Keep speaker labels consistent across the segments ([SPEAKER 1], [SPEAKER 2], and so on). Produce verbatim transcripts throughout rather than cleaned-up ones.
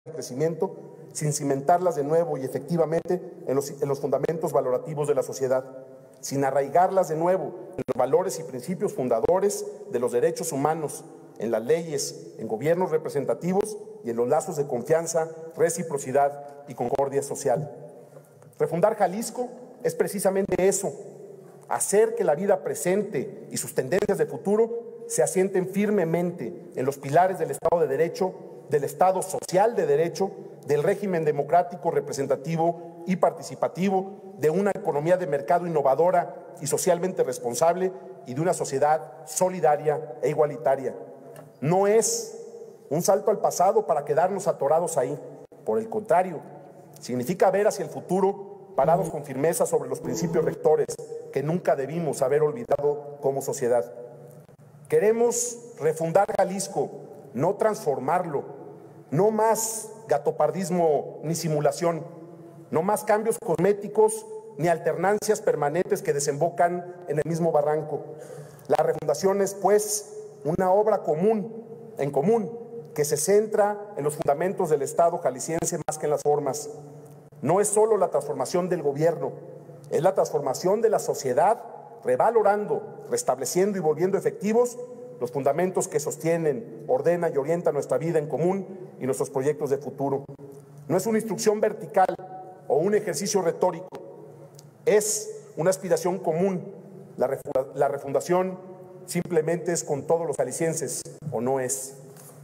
[SPEAKER 1] el crecimiento, sin cimentarlas de nuevo y efectivamente en los, en los fundamentos valorativos de la sociedad, sin arraigarlas de nuevo en los valores y principios fundadores de los derechos humanos, en las leyes, en gobiernos representativos y en los lazos de confianza, reciprocidad y concordia social. Refundar Jalisco es precisamente eso, hacer que la vida presente y sus tendencias de futuro se asienten firmemente en los pilares del Estado de Derecho, del Estado social de Derecho, del régimen democrático, representativo y participativo, de una economía de mercado innovadora y socialmente responsable y de una sociedad solidaria e igualitaria. No es un salto al pasado para quedarnos atorados ahí. Por el contrario, significa ver hacia el futuro parados con firmeza sobre los principios rectores que nunca debimos haber olvidado como sociedad. Queremos refundar Jalisco, no transformarlo, no más gatopardismo ni simulación, no más cambios cosméticos ni alternancias permanentes que desembocan en el mismo barranco. La refundación es, pues, una obra común, en común, que se centra en los fundamentos del Estado jalisciense más que en las formas. No es solo la transformación del gobierno, es la transformación de la sociedad, revalorando, restableciendo y volviendo efectivos los fundamentos que sostienen, ordenan y orientan nuestra vida en común y nuestros proyectos de futuro. No es una instrucción vertical o un ejercicio retórico, es una aspiración común. La, refunda, la refundación simplemente es con todos los jaliscienses, o no es.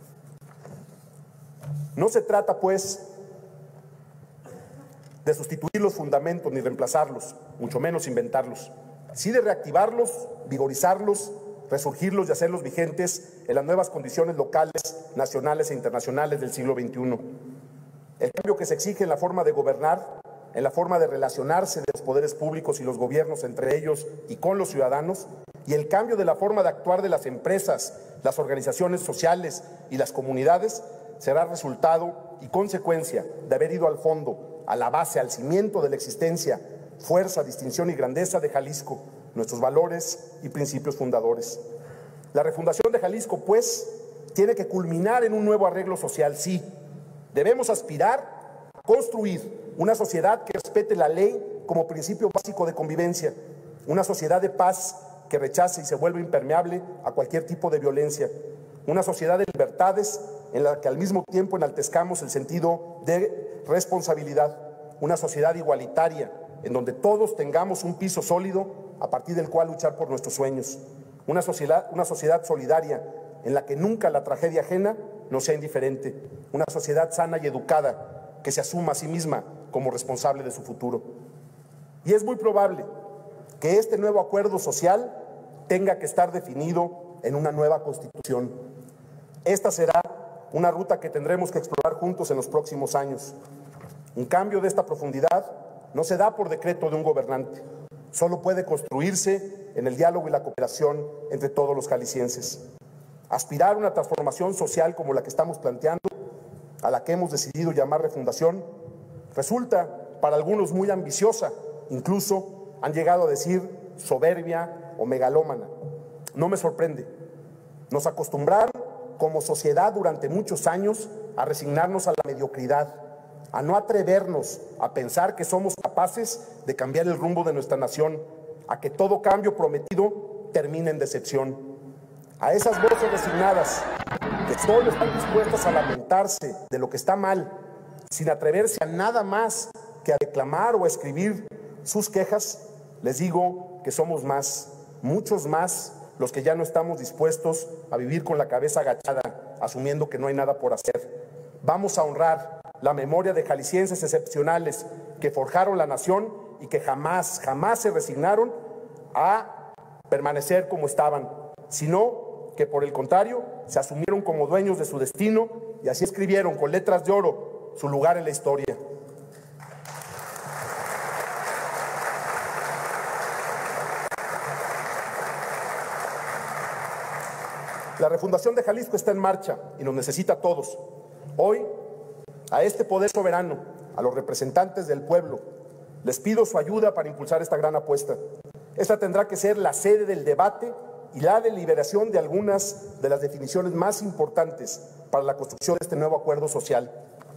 [SPEAKER 1] No se trata, pues, de sustituir los fundamentos ni reemplazarlos, mucho menos inventarlos. Sí de reactivarlos, vigorizarlos, resurgirlos y hacerlos vigentes en las nuevas condiciones locales, nacionales e internacionales del siglo veintiuno. El cambio que se exige en la forma de gobernar, en la forma de relacionarse de los poderes públicos y los gobiernos entre ellos y con los ciudadanos, y el cambio de la forma de actuar de las empresas, las organizaciones sociales y las comunidades, será resultado y consecuencia de haber ido al fondo, a la base, al cimiento de la existencia, fuerza, distinción y grandeza de Jalisco, nuestros valores y principios fundadores. La refundación de Jalisco, pues, tiene que culminar en un nuevo arreglo social, sí. Debemos aspirar a construir una sociedad que respete la ley como principio básico de convivencia, una sociedad de paz que rechace y se vuelva impermeable a cualquier tipo de violencia, una sociedad de libertades en la que al mismo tiempo enaltezcamos el sentido de responsabilidad, una sociedad igualitaria en donde todos tengamos un piso sólido a partir del cual luchar por nuestros sueños, una sociedad, una sociedad solidaria en la que nunca la tragedia ajena nos sea indiferente, una sociedad sana y educada que se asuma a sí misma como responsable de su futuro. Y es muy probable que este nuevo acuerdo social tenga que estar definido en una nueva constitución. Esta será una ruta que tendremos que explorar juntos en los próximos años. Un cambio de esta profundidad no se da por decreto de un gobernante, solo puede construirse en el diálogo y la cooperación entre todos los jaliscienses. Aspirar a una transformación social como la que estamos planteando, a la que hemos decidido llamar refundación, resulta para algunos muy ambiciosa, incluso han llegado a decir soberbia o megalómana. No me sorprende. Nos acostumbraron como sociedad durante muchos años a resignarnos a la mediocridad, a no atrevernos a pensar que somos capaces de cambiar el rumbo de nuestra nación, a que todo cambio prometido termine en decepción. A esas voces resignadas que solo están dispuestas a lamentarse de lo que está mal, sin atreverse a nada más que a declamar o a escribir sus quejas, les digo que somos más, muchos más, los que ya no estamos dispuestos a vivir con la cabeza agachada, asumiendo que no hay nada por hacer. Vamos a honrar la memoria de jaliscienses excepcionales que forjaron la nación y que jamás, jamás se resignaron a permanecer como estaban, sino que por el contrario se asumieron como dueños de su destino y así escribieron con letras de oro su lugar en la historia. La refundación de Jalisco está en marcha y nos necesita a todos. Hoy, a este poder soberano, a los representantes del pueblo, les pido su ayuda para impulsar esta gran apuesta. Esta tendrá que ser la sede del debate y la deliberación de algunas de las definiciones más importantes para la construcción de este nuevo acuerdo social.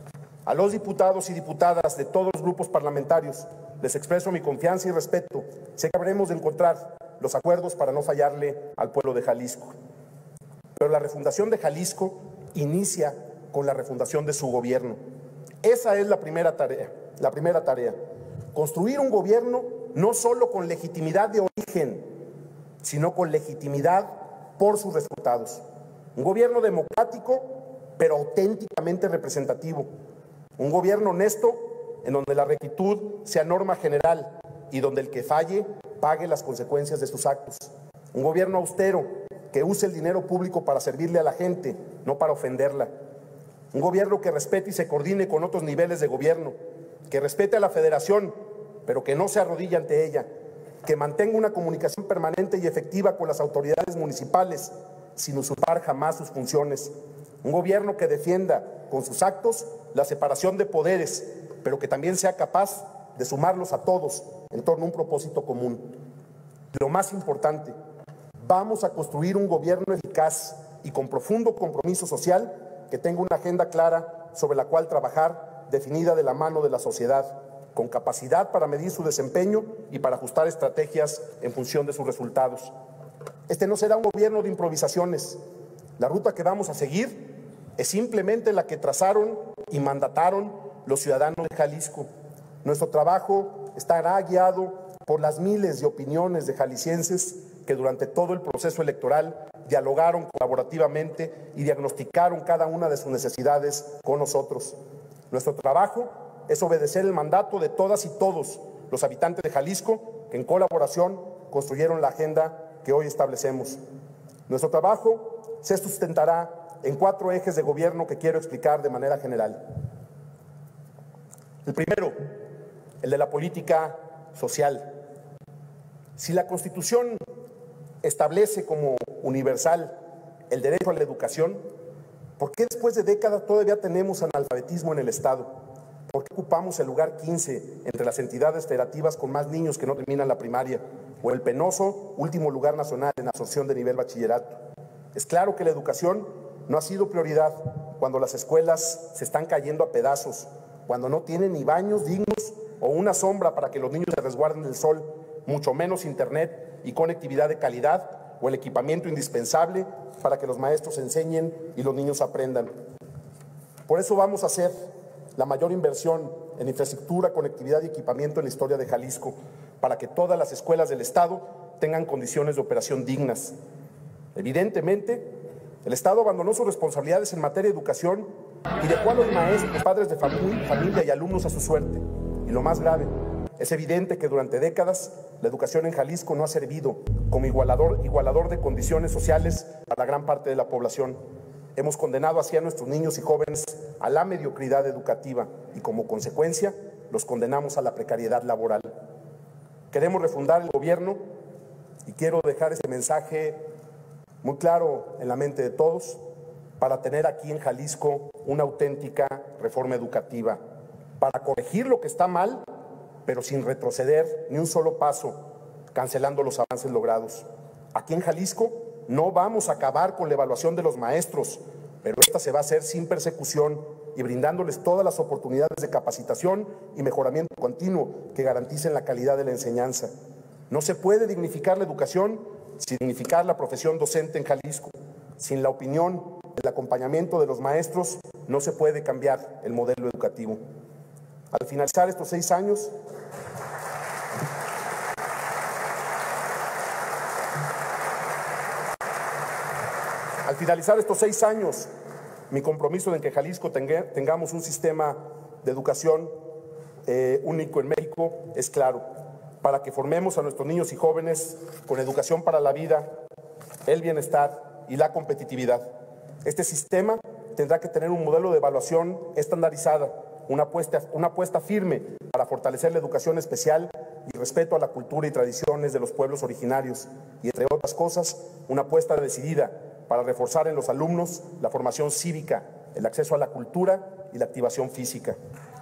[SPEAKER 1] A los diputados y diputadas de todos los grupos parlamentarios les expreso mi confianza y respeto. Sé que habremos de encontrar los acuerdos para no fallarle al pueblo de Jalisco. Pero la refundación de Jalisco inicia con la refundación de su gobierno. Esa es la primera tarea, la primera tarea. Construir un gobierno no solo con legitimidad de origen, sino con legitimidad por sus resultados. Un gobierno democrático, pero auténticamente representativo. Un gobierno honesto, en donde la rectitud sea norma general y donde el que falle pague las consecuencias de sus actos. Un gobierno austero, que use el dinero público para servirle a la gente, no para ofenderla. Un gobierno que respete y se coordine con otros niveles de gobierno, que respete a la federación, pero que no se arrodille ante ella, que mantenga una comunicación permanente y efectiva con las autoridades municipales, sin usurpar jamás sus funciones. Un gobierno que defienda con sus actos la separación de poderes, pero que también sea capaz de sumarlos a todos en torno a un propósito común. Lo más importante, vamos a construir un gobierno eficaz y con profundo compromiso social que tenga una agenda clara sobre la cual trabajar, definida de la mano de la sociedad, con capacidad para medir su desempeño y para ajustar estrategias en función de sus resultados. Este no será un gobierno de improvisaciones. La ruta que vamos a seguir es simplemente la que trazaron y mandataron los ciudadanos de Jalisco. Nuestro trabajo estará guiado por las miles de opiniones de jaliscienses que durante todo el proceso electoral dialogaron colaborativamente y diagnosticaron cada una de sus necesidades con nosotros. Nuestro trabajo es obedecer el mandato de todas y todos los habitantes de Jalisco que en colaboración construyeron la agenda que hoy establecemos. Nuestro trabajo se sustentará en cuatro ejes de gobierno que quiero explicar de manera general. El primero, el de la política social. Si la Constitución establece como universal el derecho a la educación, ¿por qué después de décadas todavía tenemos analfabetismo en el Estado? ¿Por qué ocupamos el lugar quince entre las entidades federativas con más niños que no terminan la primaria? O el penoso último lugar nacional en absorción de nivel bachillerato. Es claro que la educación no ha sido prioridad cuando las escuelas se están cayendo a pedazos, cuando no tienen ni baños dignos o una sombra para que los niños se resguarden del sol, mucho menos internet y conectividad de calidad o el equipamiento indispensable para que los maestros enseñen y los niños aprendan. Por eso vamos a hacer la mayor inversión en infraestructura, conectividad y equipamiento en la historia de Jalisco, para que todas las escuelas del Estado tengan condiciones de operación dignas. Evidentemente, el Estado abandonó sus responsabilidades en materia de educación y dejó a los maestros, padres de familia, familia y alumnos a su suerte. Y lo más grave, es evidente que durante décadas la educación en Jalisco no ha servido como igualador, igualador de condiciones sociales a la gran parte de la población. Hemos condenado así a nuestros niños y jóvenes a la mediocridad educativa y como consecuencia los condenamos a la precariedad laboral. Queremos refundar el gobierno y quiero dejar este mensaje muy claro en la mente de todos para tener aquí en Jalisco una auténtica reforma educativa, para corregir lo que está mal, pero sin retroceder ni un solo paso, cancelando los avances logrados. Aquí en Jalisco no vamos a acabar con la evaluación de los maestros, pero esta se va a hacer sin persecución y brindándoles todas las oportunidades de capacitación y mejoramiento continuo que garanticen la calidad de la enseñanza. No se puede dignificar la educación sin dignificar la profesión docente en Jalisco. Sin la opinión, el acompañamiento de los maestros, no se puede cambiar el modelo educativo. Al finalizar estos seis años, Al finalizar estos seis años, mi compromiso de que Jalisco tenga, tengamos un sistema de educación eh, único en México es claro, para que formemos a nuestros niños y jóvenes con educación para la vida, el bienestar y la competitividad. Este sistema tendrá que tener un modelo de evaluación estandarizada, una apuesta, una apuesta firme para fortalecer la educación especial y respeto a la cultura y tradiciones de los pueblos originarios y, entre otras cosas, una apuesta decidida para reforzar en los alumnos la formación cívica, el acceso a la cultura y la activación física.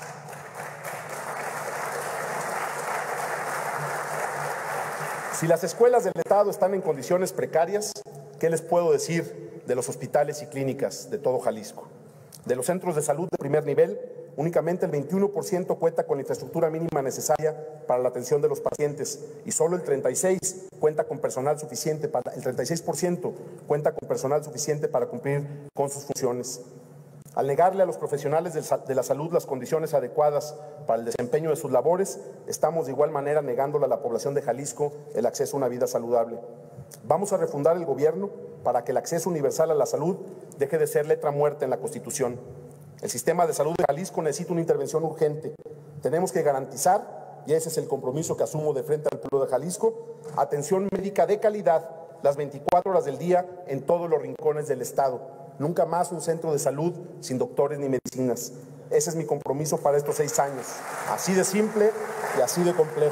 [SPEAKER 1] Si las escuelas del Estado están en condiciones precarias, ¿qué les puedo decir de los hospitales y clínicas de todo Jalisco? De los centros de salud de primer nivel, únicamente el veintiuno por ciento cuenta con la infraestructura mínima necesaria para la atención de los pacientes y solo el treinta y seis por ciento cuenta con personal suficiente para, el treinta y seis por ciento cuenta con personal suficiente para cumplir con sus funciones. Al negarle a los profesionales de la salud las condiciones adecuadas para el desempeño de sus labores, estamos de igual manera negándole a la población de Jalisco el acceso a una vida saludable. Vamos a refundar el gobierno para que el acceso universal a la salud deje de ser letra muerta en la Constitución. El sistema de salud de Jalisco necesita una intervención urgente. Tenemos que garantizar, y ese es el compromiso que asumo de frente al pueblo de Jalisco, atención médica de calidad las veinticuatro horas del día en todos los rincones del Estado. Nunca más un centro de salud sin doctores ni medicinas. Ese es mi compromiso para estos seis años. Así de simple y así de complejo.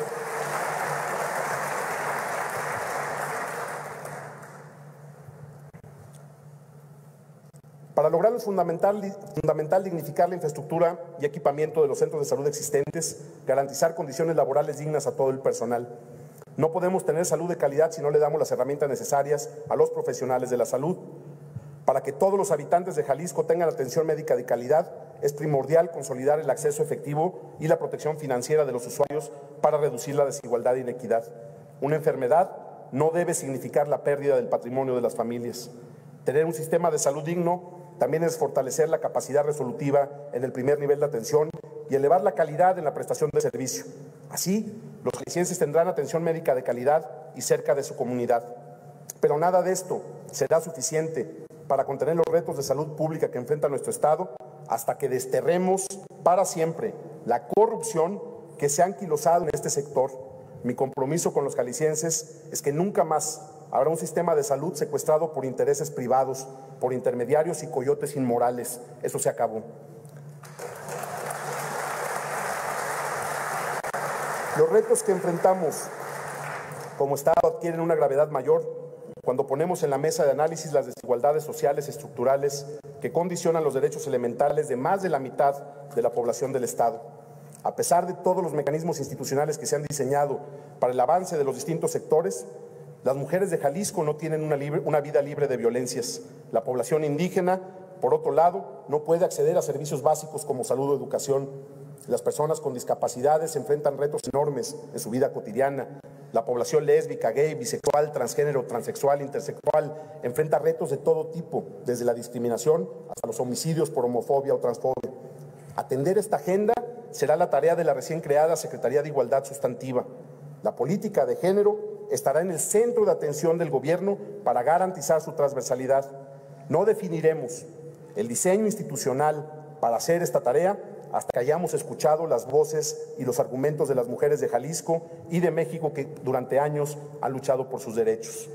[SPEAKER 1] Para lograr es fundamental, fundamental dignificar la infraestructura y equipamiento de los centros de salud existentes, garantizar condiciones laborales dignas a todo el personal. No podemos tener salud de calidad si no le damos las herramientas necesarias a los profesionales de la salud. Para que todos los habitantes de Jalisco tengan atención médica de calidad, es primordial consolidar el acceso efectivo y la protección financiera de los usuarios para reducir la desigualdad e inequidad. Una enfermedad no debe significar la pérdida del patrimonio de las familias. Tener un sistema de salud digno también es fortalecer la capacidad resolutiva en el primer nivel de atención y elevar la calidad en la prestación de servicio. Así, los jaliscienses tendrán atención médica de calidad y cerca de su comunidad. Pero nada de esto será suficiente para contener los retos de salud pública que enfrenta nuestro Estado hasta que desterremos para siempre la corrupción que se ha anquilosado en este sector. Mi compromiso con los jaliscienses es que nunca más habrá un sistema de salud secuestrado por intereses privados, por intermediarios y coyotes inmorales. Eso se acabó. Los retos que enfrentamos como Estado adquieren una gravedad mayor cuando ponemos en la mesa de análisis las desigualdades sociales estructurales que condicionan los derechos elementales de más de la mitad de la población del Estado. A pesar de todos los mecanismos institucionales que se han diseñado para el avance de los distintos sectores, las mujeres de Jalisco no tienen una, libre, una vida libre de violencias. La población indígena, por otro lado, no puede acceder a servicios básicos como salud o educación. Las personas con discapacidades enfrentan retos enormes en su vida cotidiana. La población lésbica, gay, bisexual, transgénero, transexual, intersexual enfrenta retos de todo tipo, desde la discriminación hasta los homicidios por homofobia o transfobia. Atender esta agenda será la tarea de la recién creada Secretaría de Igualdad Sustantiva. La política de género estará en el centro de atención del gobierno para garantizar su transversalidad. No definiremos el diseño institucional para hacer esta tarea hasta que hayamos escuchado las voces y los argumentos de las mujeres de Jalisco y de México que durante años han luchado por sus derechos.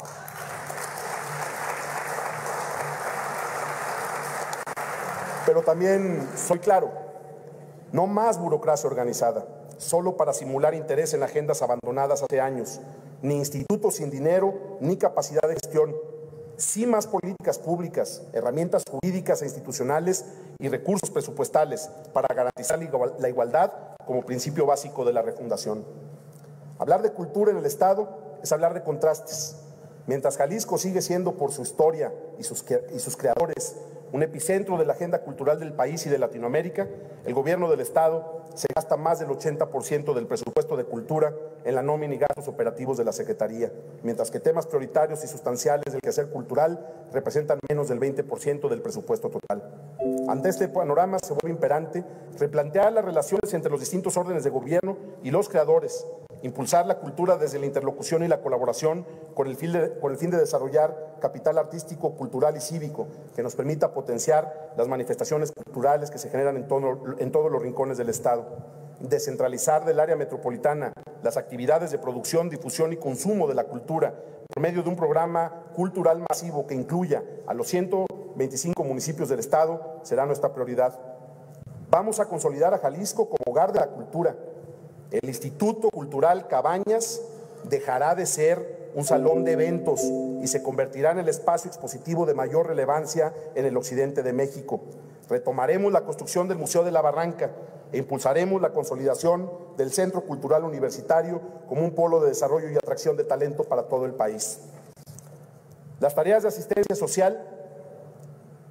[SPEAKER 1] Pero también soy claro, no más burocracia organizada, solo para simular interés en agendas abandonadas hace años, ni institutos sin dinero, ni capacidad de gestión. Sí más políticas públicas, herramientas jurídicas e institucionales y recursos presupuestales para garantizar la igualdad como principio básico de la refundación. Hablar de cultura en el Estado es hablar de contrastes. Mientras Jalisco sigue siendo por su historia y sus, y sus creadores un epicentro de la agenda cultural del país y de Latinoamérica, el gobierno del Estado se gasta más del ochenta por ciento del presupuesto de cultura en la nómina y gastos operativos de la Secretaría, mientras que temas prioritarios y sustanciales del quehacer cultural representan menos del veinte por ciento del presupuesto total. Ante este panorama se vuelve imperante replantear las relaciones entre los distintos órdenes de gobierno y los creadores, impulsar la cultura desde la interlocución y la colaboración con el fin de, con el fin de desarrollar capital artístico, cultural y cívico que nos permita potenciar las manifestaciones culturales que se generan en, todo, en todos los rincones del Estado. Descentralizar del área metropolitana las actividades de producción, difusión y consumo de la cultura por medio de un programa cultural masivo que incluya a los ciento veinticinco municipios del Estado será nuestra prioridad. Vamos a consolidar a Jalisco como hogar de la cultura. El Instituto Cultural Cabañas dejará de ser un salón de eventos y se convertirá en el espacio expositivo de mayor relevancia en el occidente de México. Retomaremos la construcción del Museo de la Barranca e impulsaremos la consolidación del Centro Cultural Universitario como un polo de desarrollo y atracción de talento para todo el país. Las tareas de asistencia social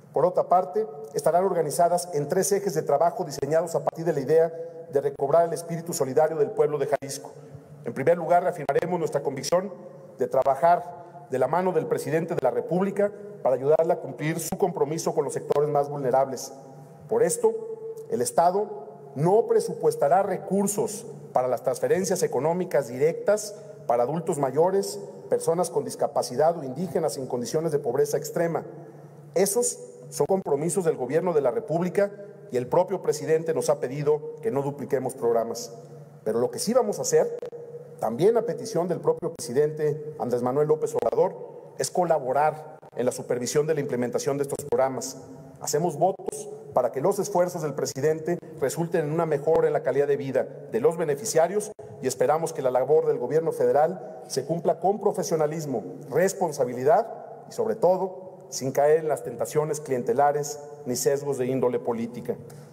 [SPEAKER 1] Por otra parte, estarán organizadas en tres ejes de trabajo diseñados a partir de la idea de recobrar el espíritu solidario del pueblo de Jalisco. En primer lugar, reafirmaremos nuestra convicción de trabajar de la mano del presidente de la República para ayudarle a cumplir su compromiso con los sectores más vulnerables. Por esto, el Estado no presupuestará recursos para las transferencias económicas directas para adultos mayores, personas con discapacidad o indígenas en condiciones de pobreza extrema. Esos son compromisos del Gobierno de la República y el propio presidente nos ha pedido que no dupliquemos programas. Pero lo que sí vamos a hacer, también a petición del propio presidente Andrés Manuel López Obrador, es colaborar en la supervisión de la implementación de estos programas. Hacemos votos para que los esfuerzos del presidente resulten en una mejora en la calidad de vida de los beneficiarios y esperamos que la labor del Gobierno federal se cumpla con profesionalismo, responsabilidad y, sobre todo, sin caer en las tentaciones clientelares ni sesgos de índole política.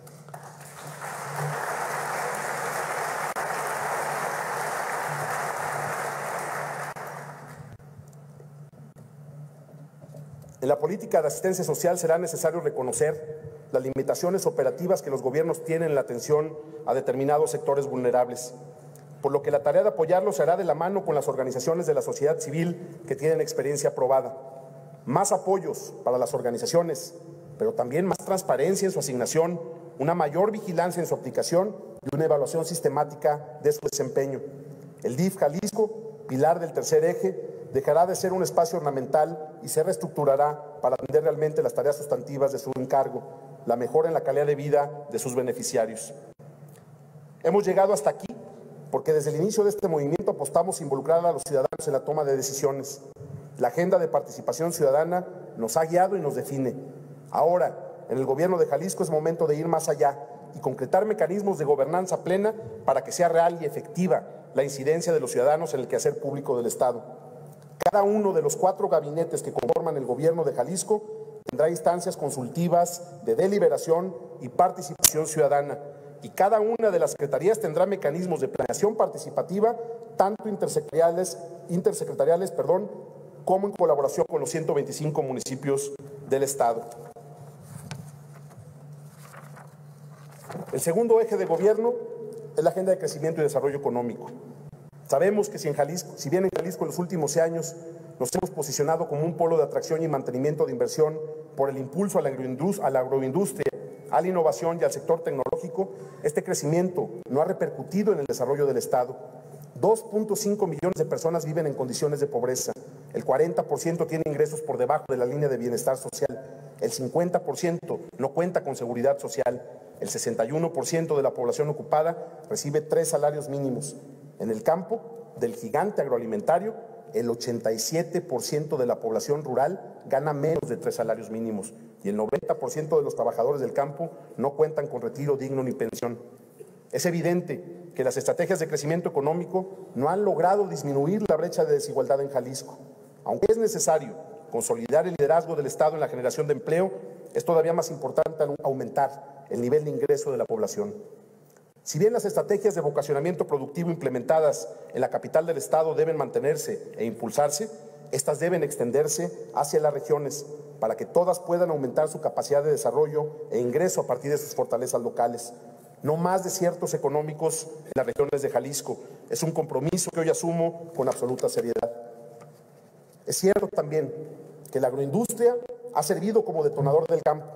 [SPEAKER 1] En la política de asistencia social será necesario reconocer las limitaciones operativas que los gobiernos tienen en la atención a determinados sectores vulnerables, por lo que la tarea de apoyarlos se hará de la mano con las organizaciones de la sociedad civil que tienen experiencia probada. Más apoyos para las organizaciones, pero también más transparencia en su asignación, una mayor vigilancia en su aplicación y una evaluación sistemática de su desempeño. El D I F Jalisco, pilar del tercer eje, dejará de ser un espacio ornamental y se reestructurará para atender realmente las tareas sustantivas de su encargo, la mejora en la calidad de vida de sus beneficiarios. Hemos llegado hasta aquí porque desde el inicio de este movimiento apostamos a involucrar a los ciudadanos en la toma de decisiones. La agenda de participación ciudadana nos ha guiado y nos define. Ahora, en el Gobierno de Jalisco es momento de ir más allá y concretar mecanismos de gobernanza plena para que sea real y efectiva la incidencia de los ciudadanos en el quehacer público del Estado. Cada uno de los cuatro gabinetes que conforman el Gobierno de Jalisco tendrá instancias consultivas de deliberación y participación ciudadana, y cada una de las secretarías tendrá mecanismos de planeación participativa, tanto intersecretariales, intersecretariales perdón, como en colaboración con los ciento veinticinco municipios del Estado. El segundo eje de gobierno es la agenda de crecimiento y desarrollo económico. Sabemos que si, en Jalisco, si bien en Jalisco en los últimos años nos hemos posicionado como un polo de atracción y mantenimiento de inversión por el impulso a la agroindustria, a la, agroindustria, a la innovación y al sector tecnológico, este crecimiento no ha repercutido en el desarrollo del Estado. dos punto cinco millones de personas viven en condiciones de pobreza, el cuarenta por ciento tiene ingresos por debajo de la línea de bienestar social, el cincuenta por ciento no cuenta con seguridad social, el sesenta y uno por ciento de la población ocupada recibe tres salarios mínimos. En el campo del gigante agroalimentario, el ochenta y siete por ciento de la población rural gana menos de tres salarios mínimos y el noventa por ciento de los trabajadores del campo no cuentan con retiro digno ni pensión. Es evidente que las estrategias de crecimiento económico no han logrado disminuir la brecha de desigualdad en Jalisco. Aunque es necesario consolidar el liderazgo del Estado en la generación de empleo, es todavía más importante aumentar el nivel de ingreso de la población. Si bien las estrategias de vocacionamiento productivo implementadas en la capital del Estado deben mantenerse e impulsarse, estas deben extenderse hacia las regiones para que todas puedan aumentar su capacidad de desarrollo e ingreso a partir de sus fortalezas locales. No más desiertos económicos en las regiones de Jalisco. Es un compromiso que hoy asumo con absoluta seriedad. Es cierto también que la agroindustria ha servido como detonador del campo,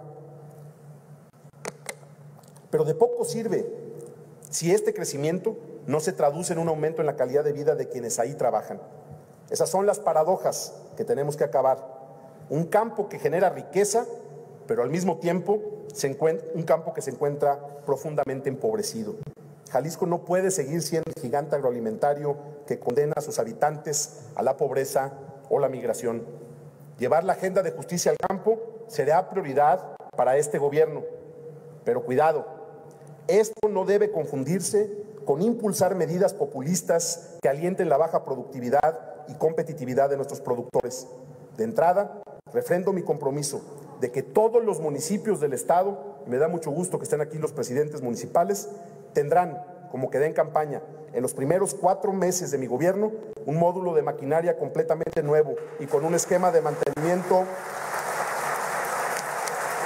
[SPEAKER 1] pero de poco sirve si este crecimiento no se traduce en un aumento en la calidad de vida de quienes ahí trabajan. Esas son las paradojas que tenemos que acabar. Un campo que genera riqueza, pero al mismo tiempo se encuentra, un campo que se encuentra profundamente empobrecido. Jalisco no puede seguir siendo el gigante agroalimentario que condena a sus habitantes a la pobreza o la migración. Llevar la agenda de justicia al campo será prioridad para este gobierno, pero cuidado. Esto no debe confundirse con impulsar medidas populistas que alienten la baja productividad y competitividad de nuestros productores. De entrada, refrendo mi compromiso de que todos los municipios del Estado, y me da mucho gusto que estén aquí los presidentes municipales, tendrán, como quedé en campaña, en los primeros cuatro meses de mi gobierno, un módulo de maquinaria completamente nuevo y con un esquema de mantenimiento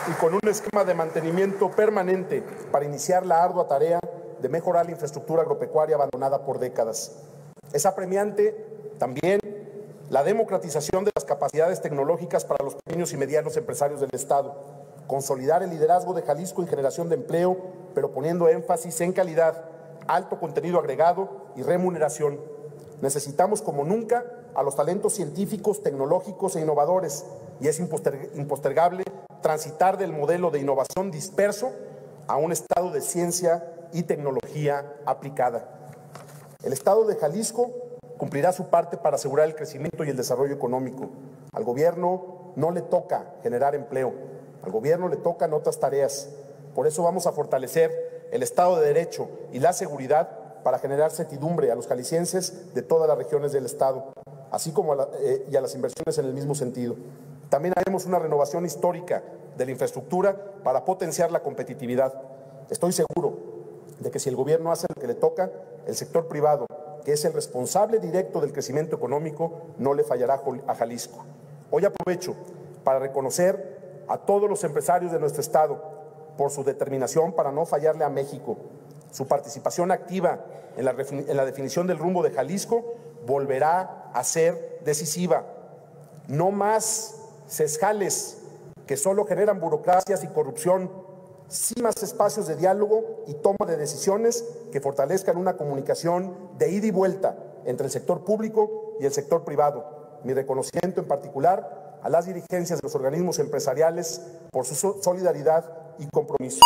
[SPEAKER 1] y con un esquema de mantenimiento permanente para iniciar la ardua tarea de mejorar la infraestructura agropecuaria abandonada por décadas. Es apremiante también la democratización de las capacidades tecnológicas para los pequeños y medianos empresarios del Estado, consolidar el liderazgo de Jalisco en generación de empleo, pero poniendo énfasis en calidad, alto contenido agregado y remuneración. Necesitamos como nunca a los talentos científicos, tecnológicos e innovadores, y es impostergable transitar del modelo de innovación disperso a un estado de ciencia y tecnología aplicada. El Estado de Jalisco cumplirá su parte para asegurar el crecimiento y el desarrollo económico. Al gobierno no le toca generar empleo, al gobierno le tocan otras tareas. Por eso vamos a fortalecer el Estado de Derecho y la seguridad para generar certidumbre a los jaliscienses de todas las regiones del Estado, así como a la, eh, y a las inversiones en el mismo sentido. También haremos una renovación histórica de la infraestructura para potenciar la competitividad. Estoy seguro de que si el gobierno hace lo que le toca, el sector privado, que es el responsable directo del crecimiento económico, no le fallará a Jalisco. Hoy aprovecho para reconocer a todos los empresarios de nuestro Estado por su determinación para no fallarle a México. Su participación activa en la, en la definición del rumbo de Jalisco volverá a ser decisiva. No más sesgales que solo generan burocracias y corrupción, sí más espacios de diálogo y toma de decisiones que fortalezcan una comunicación de ida y vuelta entre el sector público y el sector privado. Mi reconocimiento en particular a las dirigencias de los organismos empresariales por su solidaridad y compromiso.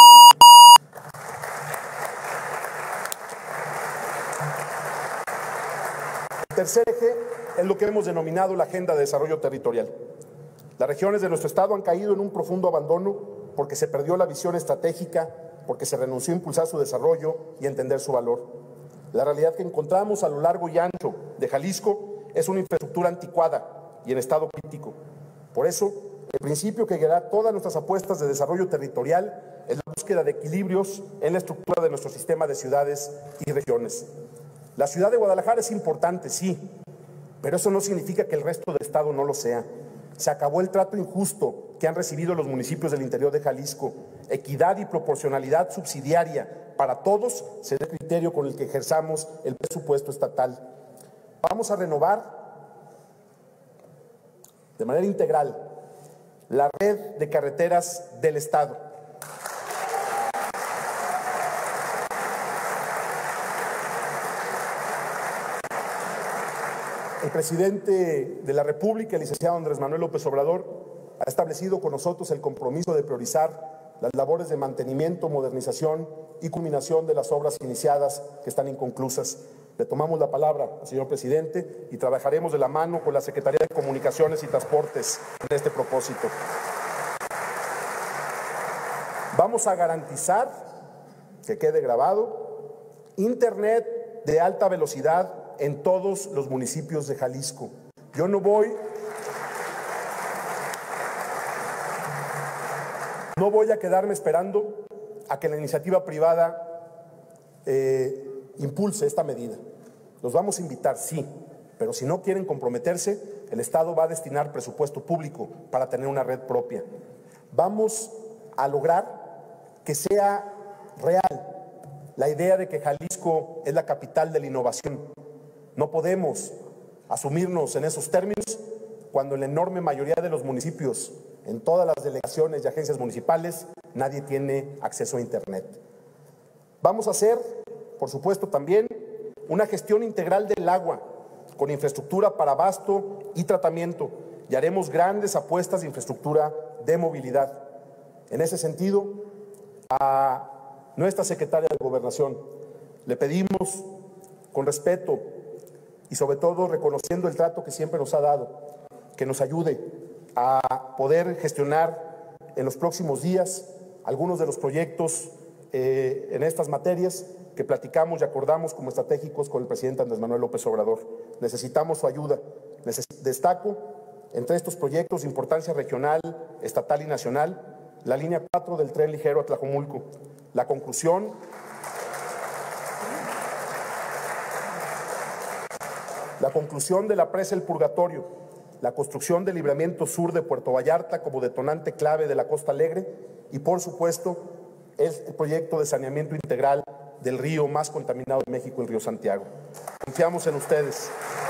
[SPEAKER 1] El tercer eje es lo que hemos denominado la Agenda de Desarrollo Territorial. Las regiones de nuestro Estado han caído en un profundo abandono porque se perdió la visión estratégica, porque se renunció a impulsar su desarrollo y a entender su valor. La realidad que encontramos a lo largo y ancho de Jalisco es una infraestructura anticuada y en estado crítico. Por eso, el principio que guiará todas nuestras apuestas de desarrollo territorial es la búsqueda de equilibrios en la estructura de nuestro sistema de ciudades y regiones. La ciudad de Guadalajara es importante, sí, pero eso no significa que el resto del Estado no lo sea. Se acabó el trato injusto que han recibido los municipios del interior de Jalisco. Equidad y proporcionalidad subsidiaria para todos será el criterio con el que ejerzamos el presupuesto estatal. Vamos a renovar de manera integral la red de carreteras del Estado. El presidente de la República, el licenciado Andrés Manuel López Obrador, ha establecido con nosotros el compromiso de priorizar las labores de mantenimiento, modernización y culminación de las obras iniciadas que están inconclusas. Le tomamos la palabra al señor presidente y trabajaremos de la mano con la Secretaría de Comunicaciones y Transportes en este propósito. Vamos a garantizar, que quede grabado, Internet de alta velocidad en todos los municipios de Jalisco. Yo no voy, no voy a quedarme esperando a que la iniciativa privada eh, impulse esta medida. Los vamos a invitar, sí, pero si no quieren comprometerse, el Estado va a destinar presupuesto público para tener una red propia. Vamos a lograr que sea real la idea de que Jalisco es la capital de la innovación. No podemos asumirnos en esos términos cuando en la enorme mayoría de los municipios, en todas las delegaciones y agencias municipales, nadie tiene acceso a Internet. Vamos a hacer, por supuesto, también una gestión integral del agua, con infraestructura para abasto y tratamiento, y haremos grandes apuestas de infraestructura de movilidad. En ese sentido, a nuestra secretaria de Gobernación le pedimos, con respeto y sobre todo reconociendo el trato que siempre nos ha dado, que nos ayude a poder gestionar en los próximos días algunos de los proyectos eh, en estas materias que platicamos y acordamos como estratégicos con el presidente Andrés Manuel López Obrador. Necesitamos su ayuda. Neces- destaco entre estos proyectos de importancia regional, estatal y nacional, la línea cuatro del tren ligero a Tlajomulco, la conclusión La conclusión de la presa El Purgatorio, la construcción del libramiento sur de Puerto Vallarta como detonante clave de la Costa Alegre y, por supuesto, el proyecto de saneamiento integral del río más contaminado de México, el río Santiago. Confiamos en ustedes.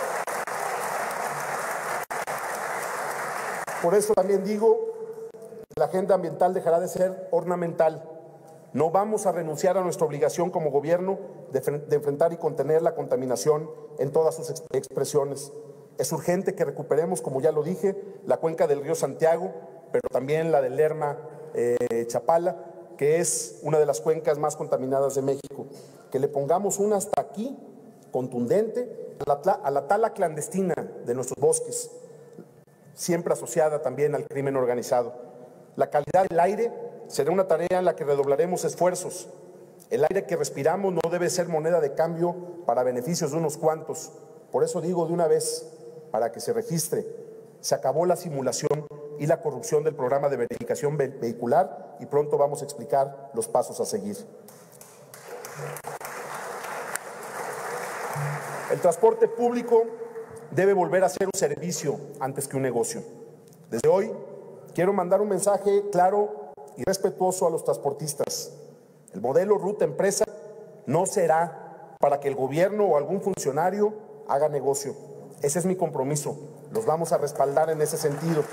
[SPEAKER 1] Por eso también digo, la agenda ambiental dejará de ser ornamental. No vamos a renunciar a nuestra obligación como gobierno de, de enfrentar y contener la contaminación en todas sus exp expresiones. Es urgente que recuperemos, como ya lo dije, la cuenca del río Santiago, pero también la del Lerma eh, Chapala, que es una de las cuencas más contaminadas de México. Que le pongamos una hasta aquí, contundente, a la, a la tala clandestina de nuestros bosques, siempre asociada también al crimen organizado. La calidad del aire será una tarea en la que redoblaremos esfuerzos. El aire que respiramos no debe ser moneda de cambio para beneficios de unos cuantos. Por eso digo de una vez, para que se registre, se acabó la simulación y la corrupción del programa de verificación ve vehicular y pronto vamos a explicar los pasos a seguir. El transporte público debe volver a ser un servicio antes que un negocio. Desde hoy quiero mandar un mensaje claro y respetuoso a los transportistas. El modelo ruta-empresa no será para que el gobierno o algún funcionario haga negocio. Ese es mi compromiso. Los vamos a respaldar en ese sentido.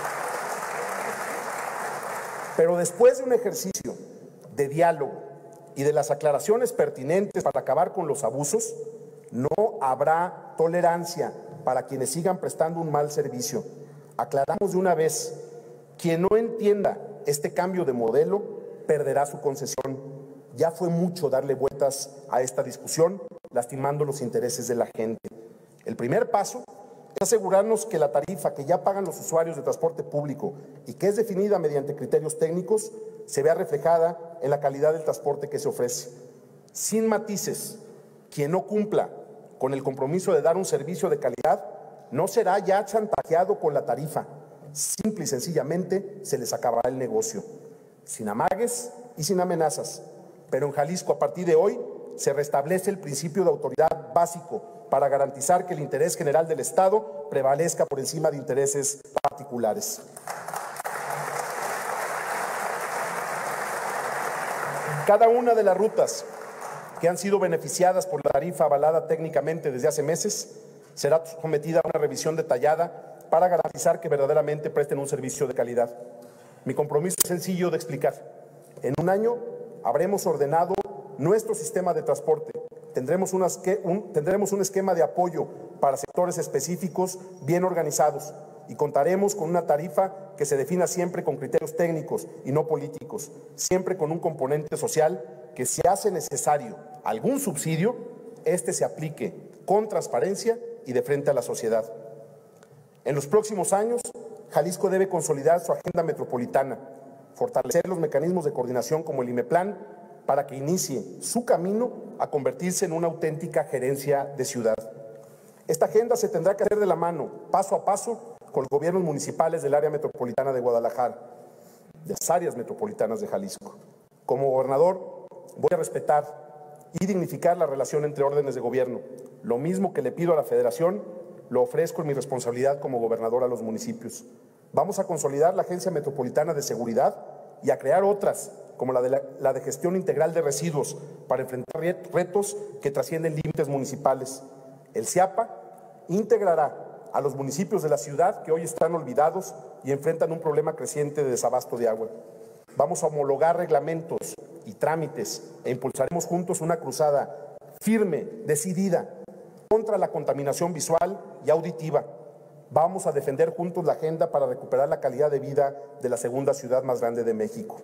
[SPEAKER 1] Pero después de un ejercicio de diálogo y de las aclaraciones pertinentes para acabar con los abusos, no habrá tolerancia para quienes sigan prestando un mal servicio. Aclaramos de una vez, quien no entienda este cambio de modelo perderá su concesión. Ya fue mucho darle vueltas a esta discusión, lastimando los intereses de la gente. El primer paso es asegurarnos que la tarifa que ya pagan los usuarios de transporte público y que es definida mediante criterios técnicos se vea reflejada en la calidad del transporte que se ofrece. Sin matices, quien no cumpla con el compromiso de dar un servicio de calidad no será ya chantajeado con la tarifa. Simple y sencillamente se les acabará el negocio, sin amagues y sin amenazas. Pero en Jalisco, a partir de hoy, se restablece el principio de autoridad básico para garantizar que el interés general del Estado prevalezca por encima de intereses particulares. Cada una de las rutas que han sido beneficiadas por la tarifa avalada técnicamente desde hace meses será sometida a una revisión detallada para garantizar que verdaderamente presten un servicio de calidad. Mi compromiso es sencillo de explicar. En un año habremos ordenado nuestro sistema de transporte. Tendremos, unas que, un, tendremos un esquema de apoyo para sectores específicos bien organizados y contaremos con una tarifa que se defina siempre con criterios técnicos y no políticos, siempre con un componente social que, si hace necesario algún subsidio, este se aplique con transparencia y de frente a la sociedad. En los próximos años, Jalisco debe consolidar su agenda metropolitana, fortalecer los mecanismos de coordinación como el IMEPLAN para que inicie su camino a convertirse en una auténtica gerencia de ciudad. Esta agenda se tendrá que hacer de la mano, paso a paso, con los gobiernos municipales del área metropolitana de Guadalajara, de las áreas metropolitanas de Jalisco. Como gobernador, voy a respetar y dignificar la relación entre órdenes de gobierno. Lo mismo que le pido a la Federación, lo ofrezco en mi responsabilidad como gobernador a los municipios. Vamos a consolidar la Agencia Metropolitana de Seguridad y a crear otras, como la de, la, la de gestión integral de residuos, para enfrentar retos que trascienden límites municipales. El CIAPA integrará a los municipios de la ciudad que hoy están olvidados y enfrentan un problema creciente de desabasto de agua. Vamos a homologar reglamentos y trámites e impulsaremos juntos una cruzada firme, decidida, contra la contaminación visual y auditiva. Vamos a defender juntos la agenda para recuperar la calidad de vida de la segunda ciudad más grande de México.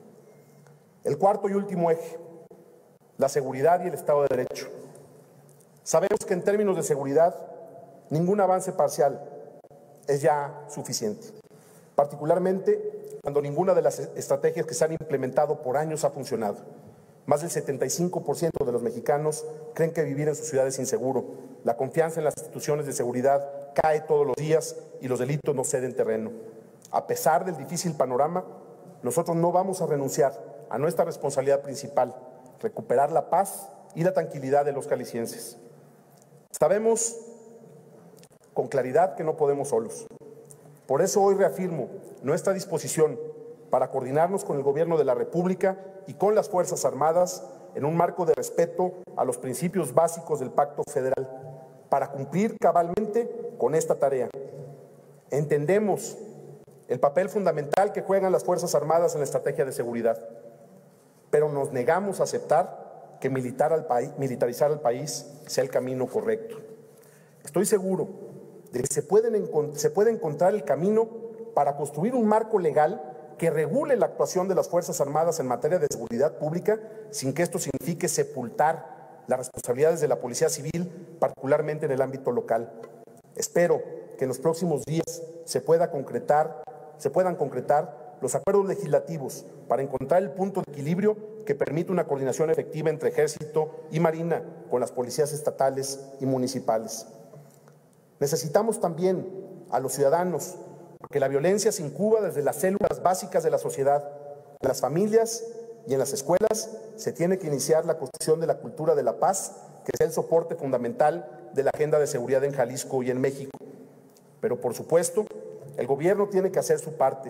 [SPEAKER 1] El cuarto y último eje, la seguridad y el Estado de Derecho. Sabemos que en términos de seguridad, ningún avance parcial es ya suficiente, particularmente cuando ninguna de las estrategias que se han implementado por años ha funcionado. Más del setenta y cinco por ciento de los mexicanos creen que vivir en sus ciudades es inseguro. La confianza en las instituciones de seguridad cae todos los días y los delitos no ceden terreno. A pesar del difícil panorama, nosotros no vamos a renunciar a nuestra responsabilidad principal, recuperar la paz y la tranquilidad de los jaliscienses. Sabemos con claridad que no podemos solos. Por eso hoy reafirmo nuestra disposición para coordinarnos con el Gobierno de la República y con las Fuerzas Armadas en un marco de respeto a los principios básicos del Pacto Federal, para cumplir cabalmente con esta tarea. Entendemos el papel fundamental que juegan las Fuerzas Armadas en la estrategia de seguridad, pero nos negamos a aceptar que militar al país, militarizar al país sea el camino correcto. Estoy seguro de que se, pueden, se puede encontrar el camino para construir un marco legal que regule la actuación de las Fuerzas Armadas en materia de seguridad pública sin que esto signifique sepultar las responsabilidades de la Policía Civil, particularmente en el ámbito local. Espero que en los próximos días se pueda concretar, se puedan concretar los acuerdos legislativos para encontrar el punto de equilibrio que permite una coordinación efectiva entre Ejército y Marina con las policías estatales y municipales. Necesitamos también a los ciudadanos que la violencia se incuba desde las células básicas de la sociedad. En las familias y en las escuelas se tiene que iniciar la construcción de la cultura de la paz, que es el soporte fundamental de la agenda de seguridad en Jalisco y en México. Pero, por supuesto, el gobierno tiene que hacer su parte.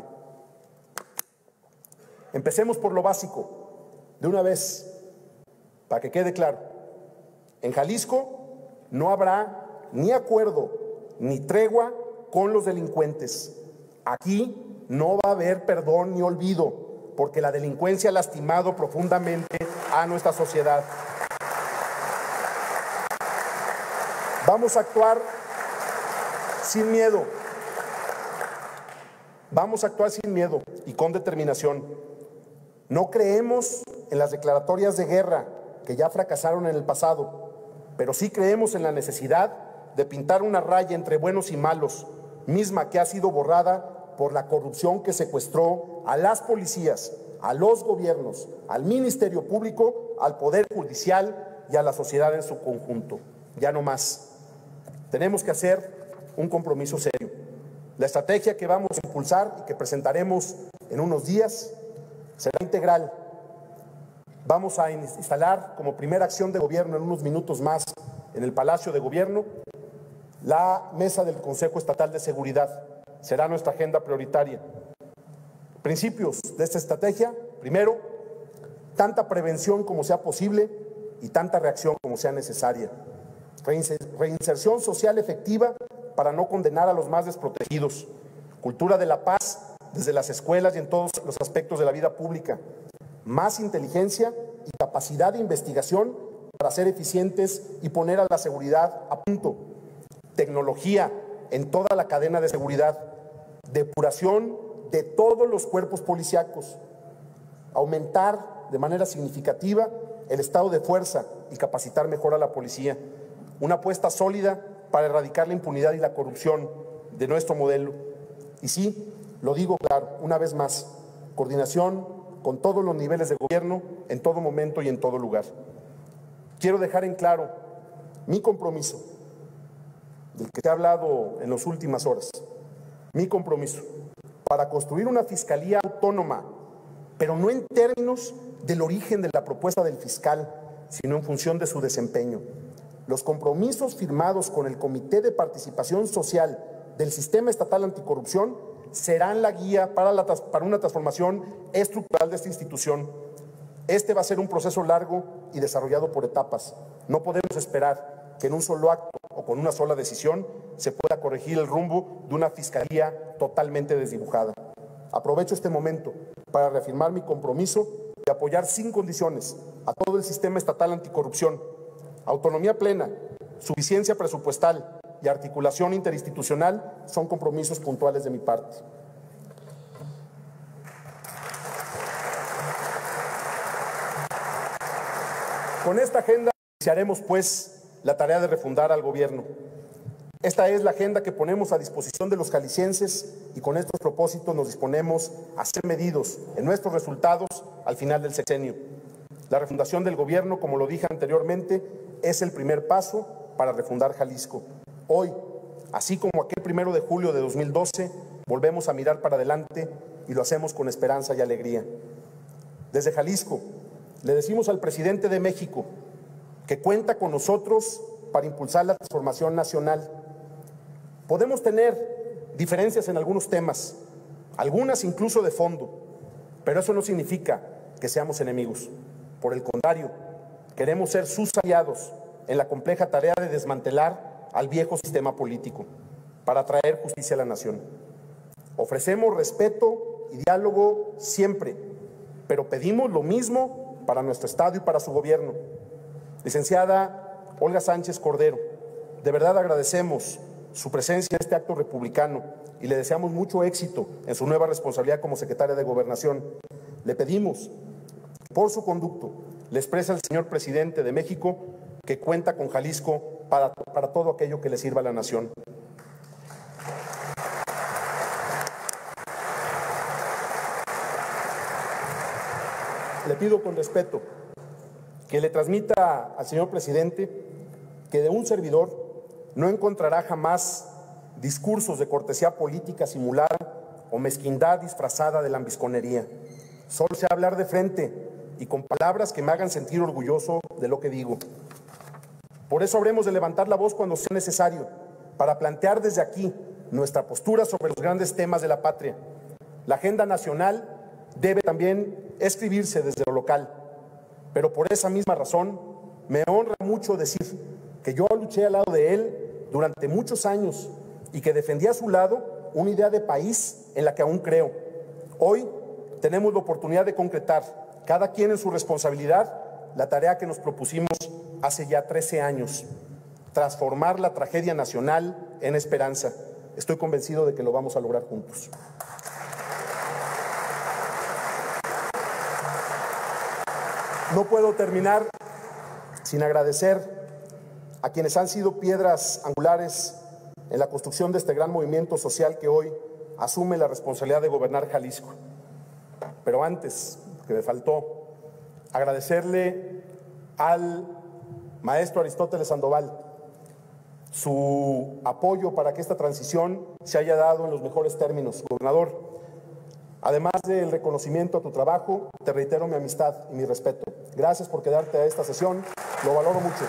[SPEAKER 1] Empecemos por lo básico, de una vez, para que quede claro. En Jalisco no habrá ni acuerdo ni tregua con los delincuentes. Aquí no va a haber perdón ni olvido, porque la delincuencia ha lastimado profundamente a nuestra sociedad. Vamos a actuar sin miedo. Vamos a actuar sin miedo y con determinación. No creemos en las declaratorias de guerra que ya fracasaron en el pasado, pero sí creemos en la necesidad de pintar una raya entre buenos y malos, misma que ha sido borrada por la corrupción que secuestró a las policías, a los gobiernos, al Ministerio Público, al Poder Judicial y a la sociedad en su conjunto. Ya no más. Tenemos que hacer un compromiso serio. La estrategia que vamos a impulsar y que presentaremos en unos días será integral. Vamos a instalar como primera acción de gobierno en unos minutos más en el Palacio de Gobierno la mesa del Consejo Estatal de Seguridad. Será nuestra agenda prioritaria. Principios de esta estrategia: primero, tanta prevención como sea posible y tanta reacción como sea necesaria. Reinserción social efectiva para no condenar a los más desprotegidos. Cultura de la paz desde las escuelas y en todos los aspectos de la vida pública. Más inteligencia y capacidad de investigación para ser eficientes y poner a la seguridad a punto. Tecnología en toda la cadena de seguridad. Depuración de todos los cuerpos policíacos. Aumentar de manera significativa el estado de fuerza y capacitar mejor a la policía. Una apuesta sólida para erradicar la impunidad y la corrupción de nuestro modelo. Y sí, lo digo claro, una vez más, coordinación con todos los niveles de gobierno, en todo momento y en todo lugar. Quiero dejar en claro mi compromiso, del que te he hablado en las últimas horas, mi compromiso para construir una fiscalía autónoma, pero no en términos del origen de la propuesta del fiscal, sino en función de su desempeño. Los compromisos firmados con el Comité de Participación Social del Sistema Estatal Anticorrupción serán la guía para, la, para una transformación estructural de esta institución. Este va a ser un proceso largo y desarrollado por etapas. No podemos esperar que en un solo acto o con una sola decisión se pueda corregir el rumbo de una fiscalía totalmente desdibujada. Aprovecho este momento para reafirmar mi compromiso de apoyar sin condiciones a todo el sistema estatal anticorrupción. Autonomía plena, suficiencia presupuestal y articulación interinstitucional son compromisos puntuales de mi parte. Con esta agenda iniciaremos, pues, la tarea de refundar al gobierno. Esta es la agenda que ponemos a disposición de los jaliscienses y con estos propósitos nos disponemos a ser medidos en nuestros resultados al final del sexenio. La refundación del gobierno, como lo dije anteriormente, es el primer paso para refundar Jalisco. Hoy, así como aquel primero de julio de dos mil doce, volvemos a mirar para adelante y lo hacemos con esperanza y alegría. Desde Jalisco, le decimos al presidente de México que cuenta con nosotros para impulsar la transformación nacional. Podemos tener diferencias en algunos temas, algunas incluso de fondo, pero eso no significa que seamos enemigos. Por el contrario, queremos ser sus aliados en la compleja tarea de desmantelar al viejo sistema político para traer justicia a la nación. Ofrecemos respeto y diálogo siempre, pero pedimos lo mismo para nuestro Estado y para su gobierno. Licenciada Olga Sánchez Cordero, de verdad agradecemos su presencia en este acto republicano y le deseamos mucho éxito en su nueva responsabilidad como secretaria de Gobernación. Le pedimos, por su conducto, le expresa al señor presidente de México que cuenta con Jalisco para, para todo aquello que le sirva a la nación. Le pido con respeto que le transmita al señor presidente que de un servidor no encontrará jamás discursos de cortesía política simulada o mezquindad disfrazada de lambisconería. Solo sé hablar de frente y con palabras que me hagan sentir orgulloso de lo que digo. Por eso habremos de levantar la voz cuando sea necesario para plantear desde aquí nuestra postura sobre los grandes temas de la patria. La agenda nacional debe también escribirse desde lo local, pero por esa misma razón me honra mucho decir que yo luché al lado de él durante muchos años y que defendí a su lado una idea de país en la que aún creo. Hoy tenemos la oportunidad de concretar, cada quien en su responsabilidad, la tarea que nos propusimos hace ya trece años, transformar la tragedia nacional en esperanza. Estoy convencido de que lo vamos a lograr juntos. No puedo terminar sin agradecer a quienes han sido piedras angulares en la construcción de este gran movimiento social que hoy asume la responsabilidad de gobernar Jalisco. Pero antes, que me faltó, agradecerle al maestro Aristóteles Sandoval su apoyo para que esta transición se haya dado en los mejores términos. Gobernador, además del reconocimiento a tu trabajo, te reitero mi amistad y mi respeto. Gracias por quedarte a esta sesión, lo valoro mucho.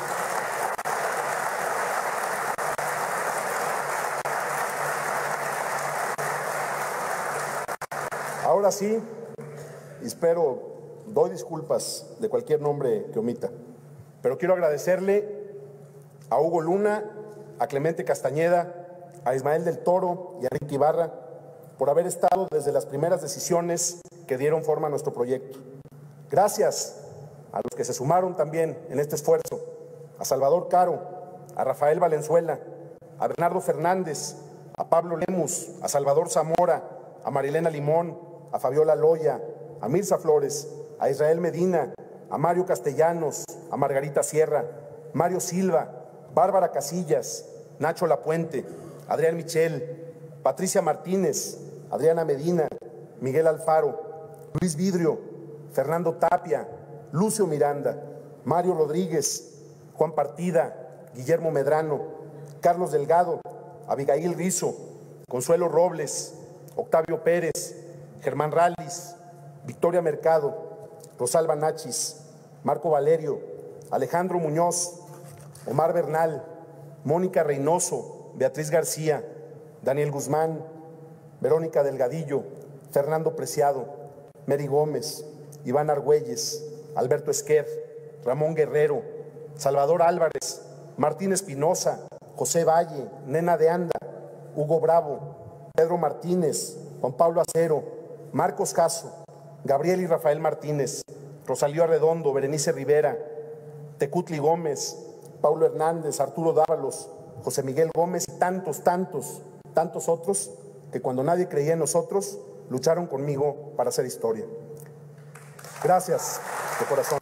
[SPEAKER 1] Ahora sí, espero, doy disculpas de cualquier nombre que omita, pero quiero agradecerle a Hugo Luna, a Clemente Castañeda, a Ismael del Toro y a Enrique Ibarra por haber estado desde las primeras decisiones que dieron forma a nuestro proyecto. Gracias a los que se sumaron también en este esfuerzo, a Salvador Caro, a Rafael Valenzuela, a Bernardo Fernández, a Pablo Lemus, a Salvador Zamora, a Marilena Limón, a Fabiola Loya, a Mirza Flores, a Israel Medina, a Mario Castellanos, a Margarita Sierra, Mario Silva, Bárbara Casillas, Nacho Lapuente, Adrián Michel, Patricia Martínez, Adriana Medina, Miguel Alfaro, Luis Vidrio, Fernando Tapia, Lucio Miranda, Mario Rodríguez, Juan Partida, Guillermo Medrano, Carlos Delgado, Abigail Rizo, Consuelo Robles, Octavio Pérez, Germán Rallis, Victoria Mercado, Rosalba Nachis, Marco Valerio, Alejandro Muñoz, Omar Bernal, Mónica Reynoso, Beatriz García, Daniel Guzmán, Verónica Delgadillo, Fernando Preciado, Mary Gómez, Iván Argüelles, Alberto Esquer, Ramón Guerrero, Salvador Álvarez, Martín Espinosa, José Valle, Nena de Anda, Hugo Bravo, Pedro Martínez, Juan Pablo Acero, Marcos Caso, Gabriel y Rafael Martínez, Rosalío Arredondo, Berenice Rivera, Tecutli Gómez, Paulo Hernández, Arturo Dávalos, José Miguel Gómez y tantos, tantos, tantos otros que cuando nadie creía en nosotros, lucharon conmigo para hacer historia. Gracias, de corazón.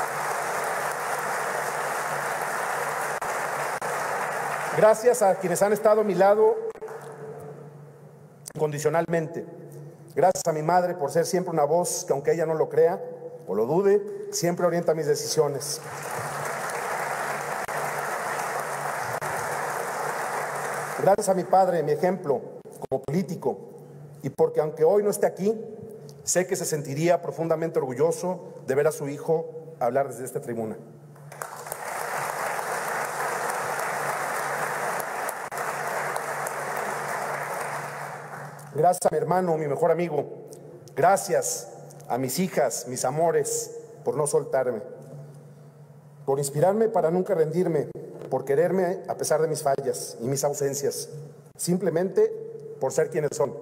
[SPEAKER 1] Gracias a quienes han estado a mi lado incondicionalmente. Gracias a mi madre por ser siempre una voz que, aunque ella no lo crea o lo dude, siempre orienta mis decisiones. Gracias a mi padre, mi ejemplo como político, y porque aunque hoy no esté aquí, sé que se sentiría profundamente orgulloso de ver a su hijo hablar desde esta tribuna. Gracias a mi hermano, mi mejor amigo. Gracias a mis hijas, mis amores, por no soltarme, por inspirarme para nunca rendirme, por quererme a pesar de mis fallas y mis ausencias, simplemente por ser quienes son.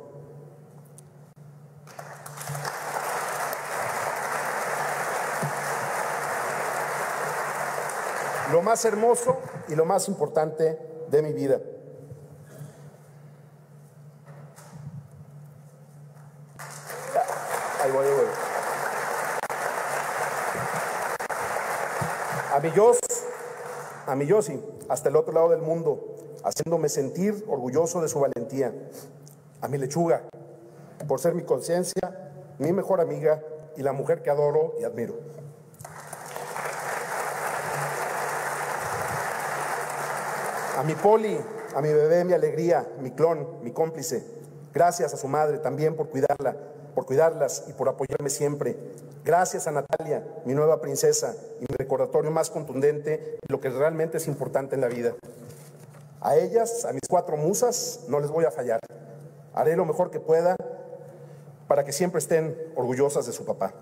[SPEAKER 1] Lo más hermoso y lo más importante de mi vida. Ahí voy, ahí voy. A mi Jos, a mi Josi, hasta el otro lado del mundo, haciéndome sentir orgulloso de su valentía. A mi Lechuga, por ser mi conciencia, mi mejor amiga y la mujer que adoro y admiro. A mi Poli, a mi bebé, mi alegría, mi clon, mi cómplice. Gracias a su madre también por cuidarla, por cuidarlas y por apoyarme siempre. Gracias a Natalia, mi nueva princesa y mi recordatorio más contundente de lo que realmente es importante en la vida. A ellas, a mis cuatro musas, no les voy a fallar. Haré lo mejor que pueda para que siempre estén orgullosas de su papá.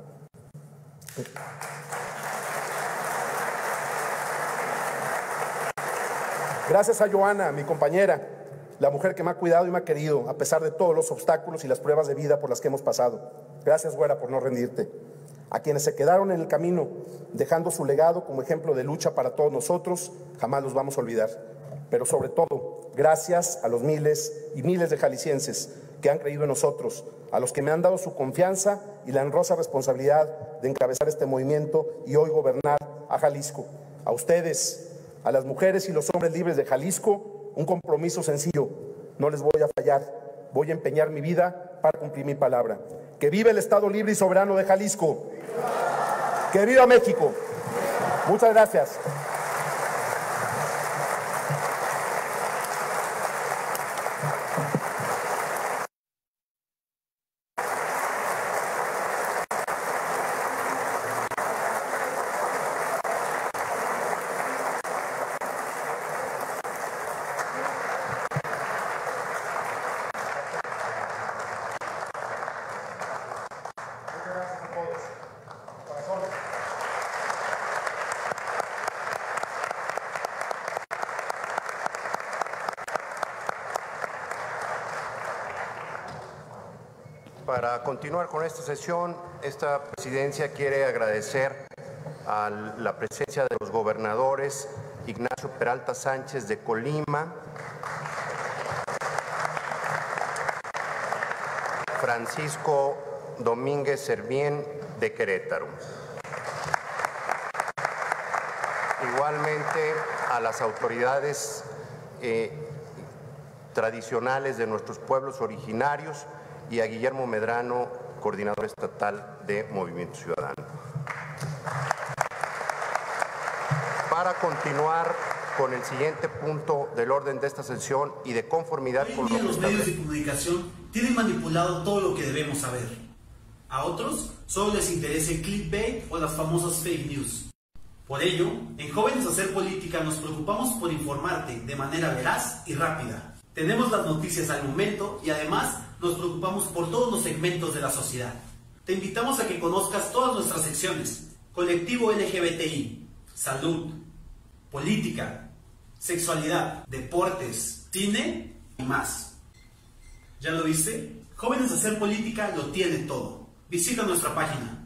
[SPEAKER 1] Gracias a Joana, mi compañera, la mujer que me ha cuidado y me ha querido, a pesar de todos los obstáculos y las pruebas de vida por las que hemos pasado. Gracias, güera, por no rendirte. A quienes se quedaron en el camino, dejando su legado como ejemplo de lucha para todos nosotros, jamás los vamos a olvidar. Pero sobre todo, gracias a los miles y miles de jaliscienses que han creído en nosotros, a los que me han dado su confianza y la honrosa responsabilidad de encabezar este movimiento y hoy gobernar a Jalisco. A ustedes, a las mujeres y los hombres libres de Jalisco, un compromiso sencillo: no les voy a fallar, voy a empeñar mi vida para cumplir mi palabra. ¡Que viva el Estado libre y soberano de Jalisco! ¡Que viva México! Muchas gracias.
[SPEAKER 2] Para continuar con esta sesión, esta presidencia quiere agradecer a la presencia de los gobernadores Ignacio Peralta Sánchez de Colima, Francisco Domínguez Servién de Querétaro. Igualmente a las autoridades eh, tradicionales de nuestros pueblos originarios y a Guillermo Medrano, coordinador estatal de Movimiento Ciudadano. Para continuar con el siguiente punto del orden de esta sesión y de conformidad con lo que
[SPEAKER 3] los medios de comunicación tienen manipulado todo lo que debemos saber. A otros solo les interesa el clickbait o las famosas fake news. Por ello, en Jóvenes a Hacer Política nos preocupamos por informarte de manera veraz y rápida. Tenemos las noticias al momento y además nos preocupamos por todos los segmentos de la sociedad. Te invitamos a que conozcas todas nuestras secciones: colectivo L G B T I, salud, política, sexualidad, deportes, cine y más. ¿Ya lo viste? Jóvenes a Hacer Política lo tiene todo. Visita nuestra página